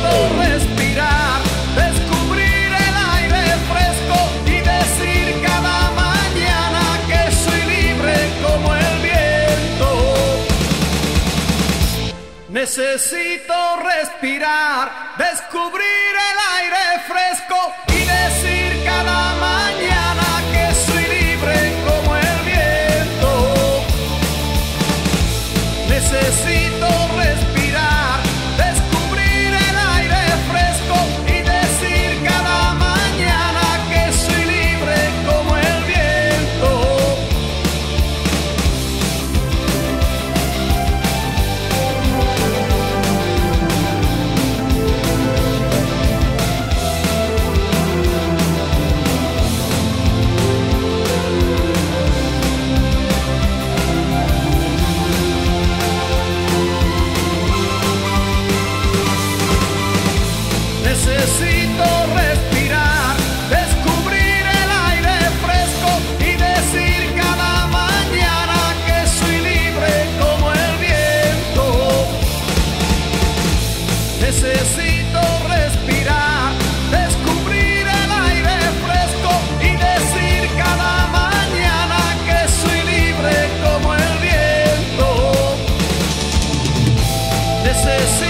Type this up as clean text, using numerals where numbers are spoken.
Necesito respirar, descubrir el aire fresco y decir cada mañana que soy libre como el viento. Necesito respirar, descubrir el aire fresco y decir cada mañana que soy libre como el viento. Necesito respirar, descubrir el aire fresco y decir cada mañana que soy libre como el viento. Necesito respirar, descubrir el aire fresco y decir cada mañana que soy libre como el viento. Necesito respirar, descubrir el aire fresco y decir cada mañana que soy libre como el viento. Necesito